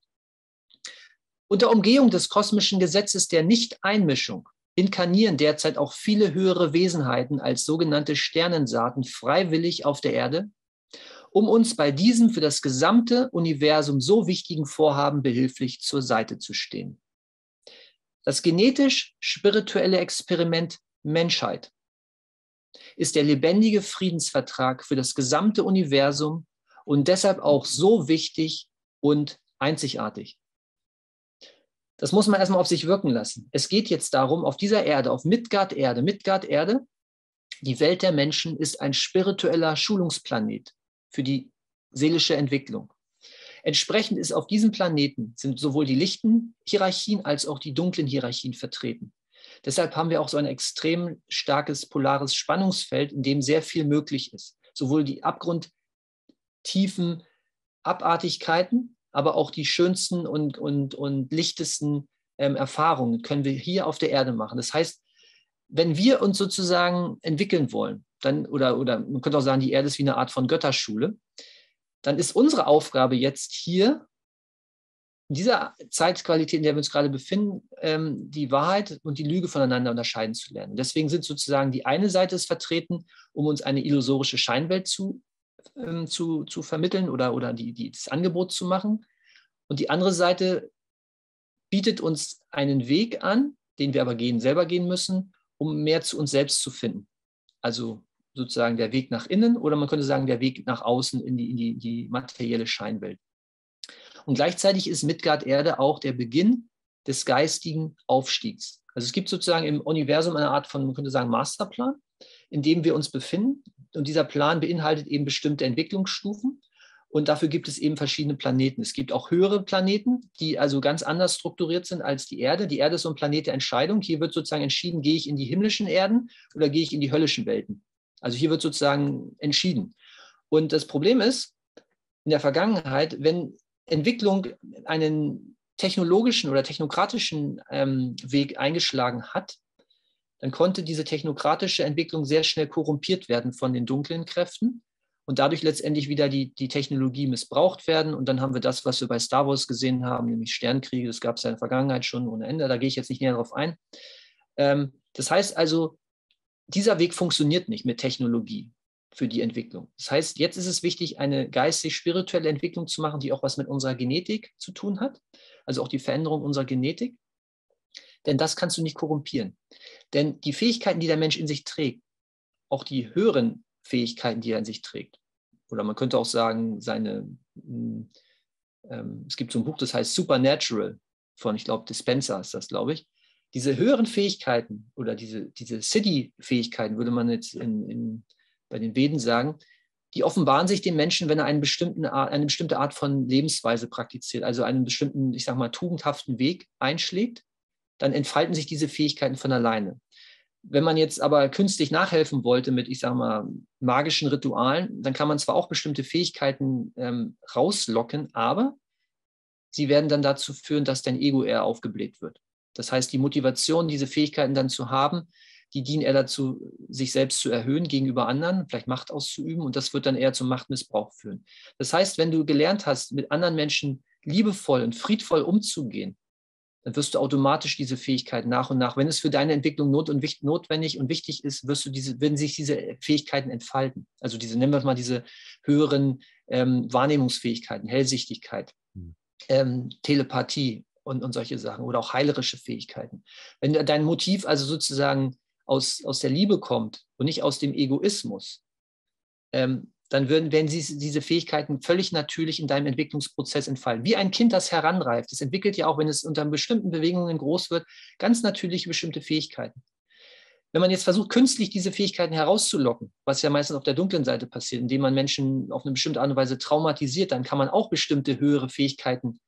Unter Umgehung des kosmischen Gesetzes der Nicht-Einmischung inkarnieren derzeit auch viele höhere Wesenheiten als sogenannte Sternensaaten freiwillig auf der Erde, um uns bei diesem für das gesamte Universum so wichtigen Vorhaben behilflich zur Seite zu stehen. Das genetisch-spirituelle Experiment Menschheit ist der lebendige Friedensvertrag für das gesamte Universum und deshalb auch so wichtig und einzigartig. Das muss man erstmal auf sich wirken lassen. Es geht jetzt darum, auf dieser Erde, auf Midgard-Erde, Midgard-Erde, die Welt der Menschen ist ein spiritueller Schulungsplanet für die seelische Entwicklung. Entsprechend ist auf diesem Planeten sind sowohl die lichten Hierarchien als auch die dunklen Hierarchien vertreten. Deshalb haben wir auch so ein extrem starkes polares Spannungsfeld, in dem sehr viel möglich ist. Sowohl die abgrundtiefen Abartigkeiten, aber auch die schönsten und, und, und lichtesten ähm, Erfahrungen können wir hier auf der Erde machen. Das heißt, wenn wir uns sozusagen entwickeln wollen, dann, oder, oder man könnte auch sagen, die Erde ist wie eine Art von Götterschule, dann ist unsere Aufgabe jetzt hier, in dieser Zeitqualität, in der wir uns gerade befinden, ähm, die Wahrheit und die Lüge voneinander unterscheiden zu lernen. Deswegen sind sozusagen die eine Seite ist vertreten, um uns eine illusorische Scheinwelt zu, ähm, zu, zu vermitteln oder, oder die, die, das Angebot zu machen. Und die andere Seite bietet uns einen Weg an, den wir aber gehen, selber gehen müssen, um mehr zu uns selbst zu finden. Also sozusagen der Weg nach innen oder man könnte sagen, der Weg nach außen in die, in die, die materielle Scheinwelt. Und gleichzeitig ist Midgard-Erde auch der Beginn des geistigen Aufstiegs. Also es gibt sozusagen im Universum eine Art von, man könnte sagen, Masterplan, in dem wir uns befinden. Und dieser Plan beinhaltet eben bestimmte Entwicklungsstufen. Und dafür gibt es eben verschiedene Planeten. Es gibt auch höhere Planeten, die also ganz anders strukturiert sind als die Erde. Die Erde ist so ein Planet der Entscheidung. Hier wird sozusagen entschieden, gehe ich in die himmlischen Erden oder gehe ich in die höllischen Welten. Also hier wird sozusagen entschieden. Und das Problem ist, in der Vergangenheit, wenn Entwicklung einen technologischen oder technokratischen ähm, Weg eingeschlagen hat, dann konnte diese technokratische Entwicklung sehr schnell korrumpiert werden von den dunklen Kräften und dadurch letztendlich wieder die, die Technologie missbraucht werden. Und dann haben wir das, was wir bei Star Wars gesehen haben, nämlich Sternkriege. Das gab es ja in der Vergangenheit schon ohne Ende. Da gehe ich jetzt nicht näher drauf ein. Ähm, das heißt also, dieser Weg funktioniert nicht mit Technologie für die Entwicklung. Das heißt, jetzt ist es wichtig, eine geistig-spirituelle Entwicklung zu machen, die auch was mit unserer Genetik zu tun hat, also auch die Veränderung unserer Genetik. Denn das kannst du nicht korrumpieren. Denn die Fähigkeiten, die der Mensch in sich trägt, auch die höheren Fähigkeiten, die er in sich trägt, oder man könnte auch sagen, seine, ähm, es gibt so ein Buch, das heißt Supernatural von, ich glaube, Dispenza ist das, glaube ich. Diese höheren Fähigkeiten oder diese, diese Siddhi-Fähigkeiten, würde man jetzt in, in, bei den Veden sagen, die offenbaren sich dem Menschen, wenn er einen bestimmten Art, eine bestimmte Art von Lebensweise praktiziert, also einen bestimmten, ich sage mal, tugendhaften Weg einschlägt, dann entfalten sich diese Fähigkeiten von alleine. Wenn man jetzt aber künstlich nachhelfen wollte mit, ich sage mal, magischen Ritualen, dann kann man zwar auch bestimmte Fähigkeiten ähm, rauslocken, aber sie werden dann dazu führen, dass dein Ego eher aufgebläht wird. Das heißt, die Motivation, diese Fähigkeiten dann zu haben, die dienen eher dazu, sich selbst zu erhöhen gegenüber anderen, vielleicht Macht auszuüben und das wird dann eher zum Machtmissbrauch führen. Das heißt, wenn du gelernt hast, mit anderen Menschen liebevoll und friedvoll umzugehen, dann wirst du automatisch diese Fähigkeiten nach und nach, wenn es für deine Entwicklung not und wichtig, notwendig und wichtig ist, wirst du diese, werden sich diese Fähigkeiten entfalten. Also diese, nennen wir es mal diese höheren ähm, Wahrnehmungsfähigkeiten, Hellsichtigkeit, mhm. ähm, Telepathie und, und solche Sachen oder auch heilerische Fähigkeiten. Wenn dein Motiv also sozusagen aus, aus der Liebe kommt und nicht aus dem Egoismus, ähm, dann würden, werden sie, diese Fähigkeiten völlig natürlich in deinem Entwicklungsprozess entfallen. Wie ein Kind, das heranreift. Es entwickelt ja auch, wenn es unter bestimmten Bewegungen groß wird, ganz natürliche bestimmte Fähigkeiten. Wenn man jetzt versucht, künstlich diese Fähigkeiten herauszulocken, was ja meistens auf der dunklen Seite passiert, indem man Menschen auf eine bestimmte Art und Weise traumatisiert, dann kann man auch bestimmte höhere Fähigkeiten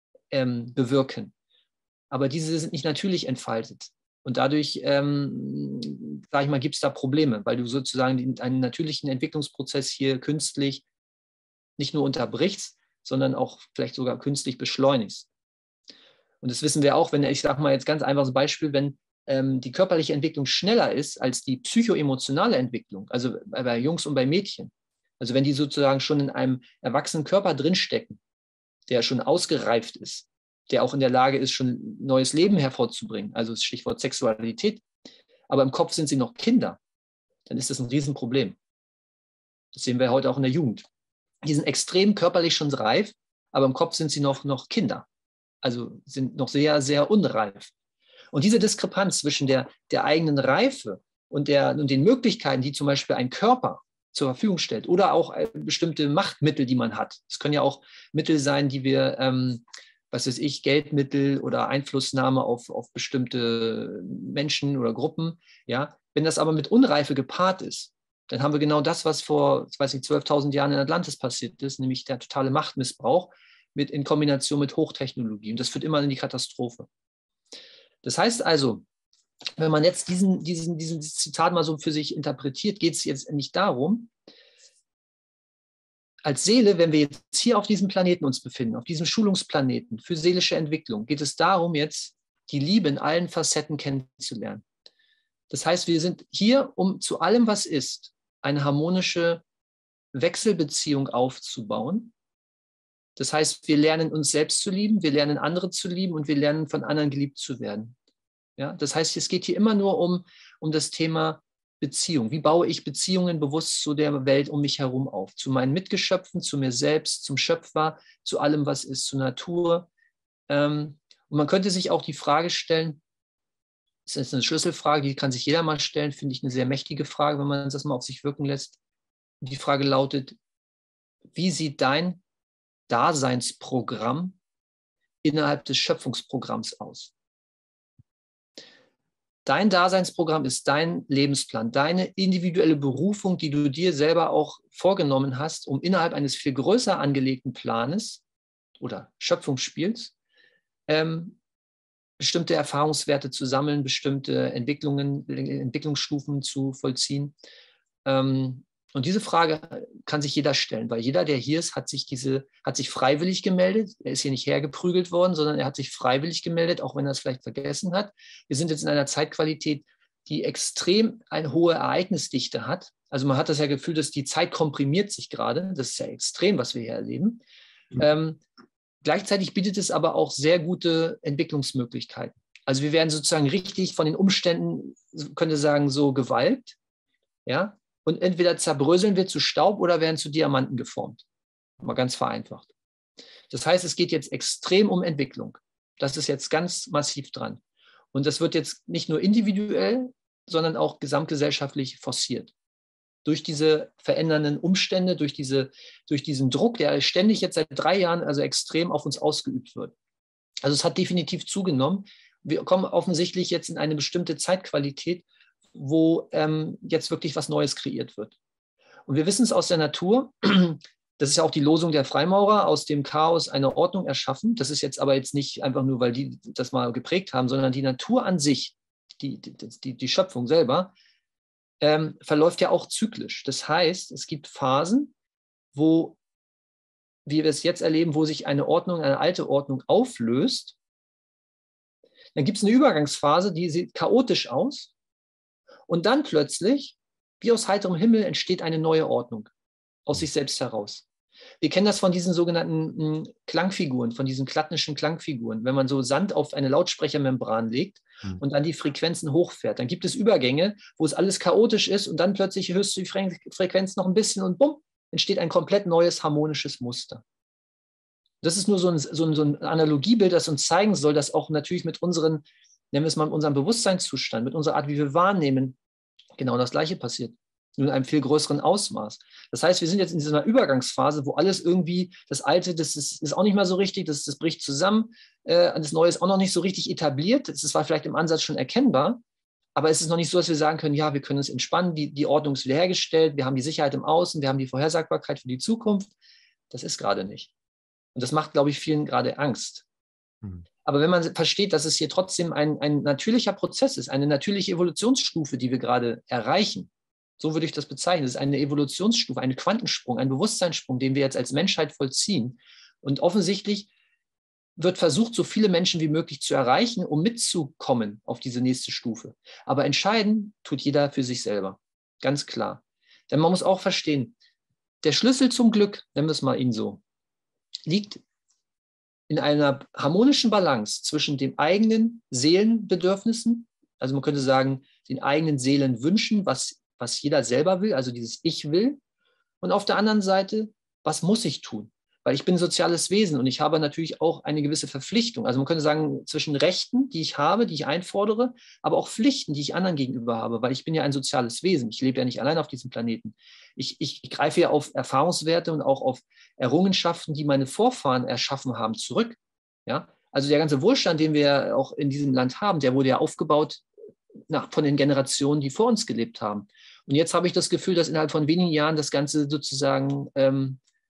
ähm, bewirken. Aber diese sind nicht natürlich entfaltet. Und dadurch, ähm, sage ich mal, gibt es da Probleme, weil du sozusagen den, einen natürlichen Entwicklungsprozess hier künstlich nicht nur unterbrichst, sondern auch vielleicht sogar künstlich beschleunigst. Und das wissen wir auch, wenn, ich sage mal jetzt ganz einfaches Beispiel, wenn ähm, die körperliche Entwicklung schneller ist als die psychoemotionale Entwicklung, also bei Jungs und bei Mädchen, also wenn die sozusagen schon in einem erwachsenen Körper drinstecken, der schon ausgereift ist, der auch in der Lage ist, schon neues Leben hervorzubringen, also das Stichwort Sexualität, aber im Kopf sind sie noch Kinder, dann ist das ein Riesenproblem. Das sehen wir heute auch in der Jugend. Die sind extrem körperlich schon reif, aber im Kopf sind sie noch, noch Kinder, also sind noch sehr, sehr unreif. Und diese Diskrepanz zwischen der, der eigenen Reife und, der, und den Möglichkeiten, die zum Beispiel ein Körper zur Verfügung stellt oder auch bestimmte Machtmittel, die man hat. Es können ja auch Mittel sein, die wir, ähm, was weiß ich, Geldmittel oder Einflussnahme auf, auf bestimmte Menschen oder Gruppen. Ja? Wenn das aber mit Unreife gepaart ist, dann haben wir genau das, was vor, ich weiß nicht, zwölftausend Jahren in Atlantis passiert ist, nämlich der totale Machtmissbrauch. mit, in Kombination mit Hochtechnologie. Und das führt immer in die Katastrophe. Das heißt also, wenn man jetzt diesen, diesen, diesen Zitat mal so für sich interpretiert, geht es jetzt nicht darum, als Seele, wenn wir jetzt hier auf diesem Planeten uns befinden, auf diesem Schulungsplaneten für seelische Entwicklung, geht es darum, jetzt die Liebe in allen Facetten kennenzulernen. Das heißt, wir sind hier, um zu allem, was ist, eine harmonische Wechselbeziehung aufzubauen. Das heißt, wir lernen uns selbst zu lieben, wir lernen andere zu lieben und wir lernen von anderen geliebt zu werden. Ja, das heißt, es geht hier immer nur um, um das Thema Beziehung. Wie baue ich Beziehungen bewusst zu der Welt um mich herum auf? Zu meinen Mitgeschöpfen, zu mir selbst, zum Schöpfer, zu allem, was ist, zur Natur. Und man könnte sich auch die Frage stellen, das ist eine Schlüsselfrage, die kann sich jeder mal stellen, finde ich eine sehr mächtige Frage, wenn man das mal auf sich wirken lässt. Die Frage lautet, wie sieht dein Daseinsprogramm innerhalb des Schöpfungsprogramms aus? Dein Daseinsprogramm ist dein Lebensplan, deine individuelle Berufung, die du dir selber auch vorgenommen hast, um innerhalb eines viel größer angelegten Planes oder Schöpfungsspiels ähm, bestimmte Erfahrungswerte zu sammeln, bestimmte Entwicklungen, Entwicklungsstufen zu vollziehen. Ähm, und diese Frage kann sich jeder stellen, weil jeder, der hier ist, hat sich, diese, hat sich freiwillig gemeldet. Er ist hier nicht hergeprügelt worden, sondern er hat sich freiwillig gemeldet, auch wenn er es vielleicht vergessen hat. Wir sind jetzt in einer Zeitqualität, die extrem eine hohe Ereignisdichte hat. Also man hat das ja Gefühl, dass die Zeit komprimiert sich gerade. Das ist ja extrem, was wir hier erleben. Mhm. Ähm, gleichzeitig bietet es aber auch sehr gute Entwicklungsmöglichkeiten. Also wir werden sozusagen richtig von den Umständen, könnte sagen, so gewalkt, ja. Und entweder zerbröseln wir zu Staub oder werden zu Diamanten geformt. Mal ganz vereinfacht. Das heißt, es geht jetzt extrem um Entwicklung. Das ist jetzt ganz massiv dran. Und das wird jetzt nicht nur individuell, sondern auch gesamtgesellschaftlich forciert. Durch diese verändernden Umstände, durch, diese, durch diesen Druck, der ständig jetzt seit drei Jahren also extrem auf uns ausgeübt wird. Also es hat definitiv zugenommen. Wir kommen offensichtlich jetzt in eine bestimmte Zeitqualität, wo ähm, jetzt wirklich was Neues kreiert wird. Und wir wissen es aus der Natur, das ist ja auch die Losung der Freimaurer, aus dem Chaos eine Ordnung erschaffen. Das ist jetzt aber jetzt nicht einfach nur, weil die das mal geprägt haben, sondern die Natur an sich, die, die, die Schöpfung selber, ähm, verläuft ja auch zyklisch. Das heißt, es gibt Phasen, wo, wie wir es jetzt erleben, wo sich eine Ordnung, eine alte Ordnung auflöst. Dann gibt es eine Übergangsphase, die sieht chaotisch aus. Und dann plötzlich, wie aus heiterem Himmel, entsteht eine neue Ordnung aus sich selbst heraus. Wir kennen das von diesen sogenannten mh, Klangfiguren, von diesen klattnischen Klangfiguren. Wenn man so Sand auf eine Lautsprechermembran legt mhm. und dann die Frequenzen hochfährt, dann gibt es Übergänge, wo es alles chaotisch ist und dann plötzlich hörst du die Fre Frequenz noch ein bisschen und bumm, entsteht ein komplett neues harmonisches Muster. Das ist nur so ein, so ein, so ein Analogiebild, das uns zeigen soll, dass auch natürlich mit unseren, nennen wir es mal, mit unserem Bewusstseinszustand, mit unserer Art, wie wir wahrnehmen, genau das Gleiche passiert. Nur in einem viel größeren Ausmaß. Das heißt, wir sind jetzt in dieser Übergangsphase, wo alles irgendwie, das Alte, das ist, ist auch nicht mehr so richtig, das, das bricht zusammen, äh, das Neue ist auch noch nicht so richtig etabliert. Das war vielleicht im Ansatz schon erkennbar, aber es ist noch nicht so, dass wir sagen können, ja, wir können uns entspannen, die, die Ordnung ist wiederhergestellt, wir haben die Sicherheit im Außen, wir haben die Vorhersagbarkeit für die Zukunft. Das ist gerade nicht. Und das macht, glaube ich, vielen gerade Angst. Mhm. Aber wenn man versteht, dass es hier trotzdem ein, ein natürlicher Prozess ist, eine natürliche Evolutionsstufe, die wir gerade erreichen, so würde ich das bezeichnen. Es ist eine Evolutionsstufe, ein Quantensprung, ein Bewusstseinssprung, den wir jetzt als Menschheit vollziehen. Und offensichtlich wird versucht, so viele Menschen wie möglich zu erreichen, um mitzukommen auf diese nächste Stufe. Aber entscheiden tut jeder für sich selber. Ganz klar. Denn man muss auch verstehen, der Schlüssel zum Glück, nennen wir es mal ihn so, liegt in einer harmonischen Balance zwischen den eigenen Seelenbedürfnissen, also man könnte sagen, den eigenen Seelenwünschen, was, was jeder selber will, also dieses Ich will, und auf der anderen Seite, was muss ich tun? Weil ich bin ein soziales Wesen und ich habe natürlich auch eine gewisse Verpflichtung. Also man könnte sagen, zwischen Rechten, die ich habe, die ich einfordere, aber auch Pflichten, die ich anderen gegenüber habe, weil ich bin ja ein soziales Wesen. Ich lebe ja nicht allein auf diesem Planeten. Ich, ich, ich greife ja auf Erfahrungswerte und auch auf Errungenschaften, die meine Vorfahren erschaffen haben, zurück. Ja? Also der ganze Wohlstand, den wir auch in diesem Land haben, der wurde ja aufgebaut nach, von den Generationen, die vor uns gelebt haben. Und jetzt habe ich das Gefühl, dass innerhalb von wenigen Jahren das Ganze sozusagen ähm,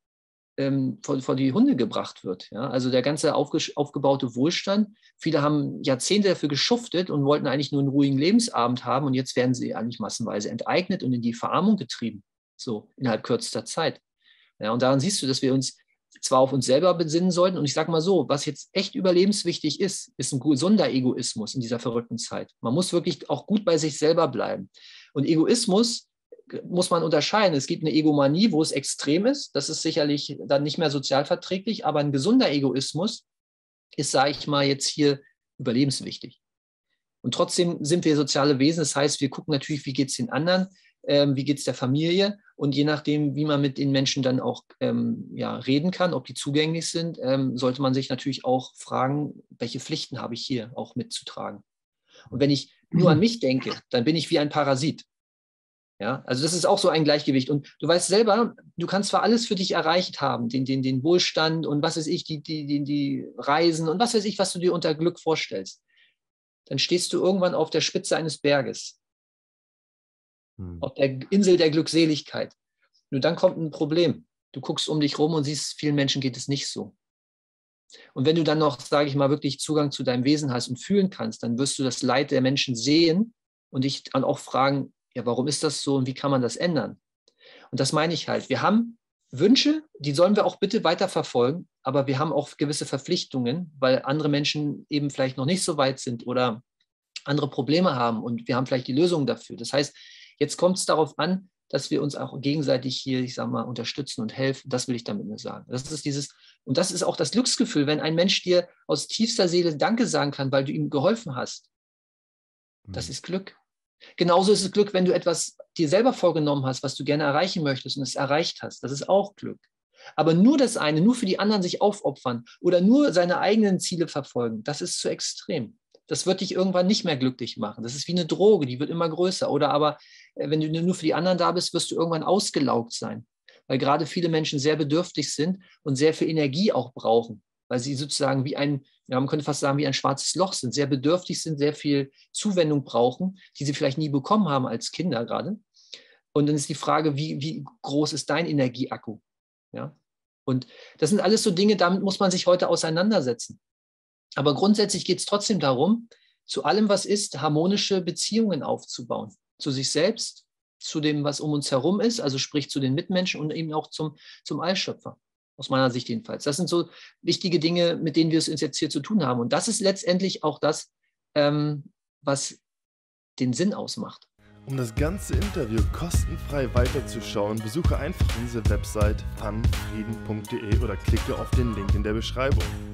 ähm, vor, vor die Hunde gebracht wird. Ja? Also der ganze aufge- aufgebaute Wohlstand, viele haben Jahrzehnte dafür geschuftet und wollten eigentlich nur einen ruhigen Lebensabend haben und jetzt werden sie eigentlich massenweise enteignet und in die Verarmung getrieben, so innerhalb kürzester Zeit. Ja, und daran siehst du, dass wir uns zwar auf uns selber besinnen sollten, und ich sage mal so, was jetzt echt überlebenswichtig ist, ist ein gesunder Egoismus in dieser verrückten Zeit. Man muss wirklich auch gut bei sich selber bleiben. Und Egoismus muss man unterscheiden. Es gibt eine Egomanie, wo es extrem ist. Das ist sicherlich dann nicht mehr sozial verträglich, aber ein gesunder Egoismus ist, sage ich mal, jetzt hier überlebenswichtig. Und trotzdem sind wir soziale Wesen. Das heißt, wir gucken natürlich, wie geht es den anderen, ähm, wie geht es der Familie. Und je nachdem, wie man mit den Menschen dann auch ähm, ja, reden kann, ob die zugänglich sind, ähm, sollte man sich natürlich auch fragen, welche Pflichten habe ich hier auch mitzutragen. Und wenn ich nur an mich denke, dann bin ich wie ein Parasit. Ja, also das ist auch so ein Gleichgewicht. Und du weißt selber, du kannst zwar alles für dich erreicht haben, den, den, den Wohlstand und was weiß ich, die, die, die, die Reisen und was weiß ich, was du dir unter Glück vorstellst. Dann stehst du irgendwann auf der Spitze eines Berges, hm. auf der Insel der Glückseligkeit. Nur dann kommt ein Problem. Du guckst um dich rum und siehst, vielen Menschen geht es nicht so. Und wenn du dann noch, sage ich mal, wirklich Zugang zu deinem Wesen hast und fühlen kannst, dann wirst du das Leid der Menschen sehen und dich dann auch fragen, ja, warum ist das so und wie kann man das ändern? Und das meine ich halt. Wir haben Wünsche, die sollen wir auch bitte weiterverfolgen, aber wir haben auch gewisse Verpflichtungen, weil andere Menschen eben vielleicht noch nicht so weit sind oder andere Probleme haben und wir haben vielleicht die Lösung dafür. Das heißt, jetzt kommt es darauf an, dass wir uns auch gegenseitig hier, ich sage mal, unterstützen und helfen. Das will ich damit nur sagen. Das ist dieses, und das ist auch das Glücksgefühl, wenn ein Mensch dir aus tiefster Seele Danke sagen kann, weil du ihm geholfen hast. Das ist Glück. Genauso ist es Glück, wenn du etwas dir selber vorgenommen hast, was du gerne erreichen möchtest und es erreicht hast. Das ist auch Glück. Aber nur das eine, nur für die anderen sich aufopfern oder nur seine eigenen Ziele verfolgen, das ist zu extrem. Das wird dich irgendwann nicht mehr glücklich machen. Das ist wie eine Droge, die wird immer größer. Oder aber, wenn du nur für die anderen da bist, wirst du irgendwann ausgelaugt sein. Weil gerade viele Menschen sehr bedürftig sind und sehr viel Energie auch brauchen. Weil sie sozusagen wie ein, ja, man könnte fast sagen, wie ein schwarzes Loch sind, sehr bedürftig sind, sehr viel Zuwendung brauchen, die sie vielleicht nie bekommen haben als Kinder gerade. Und dann ist die Frage, wie, wie groß ist dein Energieakku? Ja? Und das sind alles so Dinge, damit muss man sich heute auseinandersetzen. Aber grundsätzlich geht es trotzdem darum, zu allem, was ist, harmonische Beziehungen aufzubauen. Zu sich selbst, zu dem, was um uns herum ist, also sprich zu den Mitmenschen und eben auch zum, zum Allschöpfer. Aus meiner Sicht jedenfalls. Das sind so wichtige Dinge, mit denen wir es uns jetzt hier zu tun haben. Und das ist letztendlich auch das, ähm, was den Sinn ausmacht. Um das ganze Interview kostenfrei weiterzuschauen, besuche einfach diese Website fun frieden punkt de oder klicke auf den Link in der Beschreibung.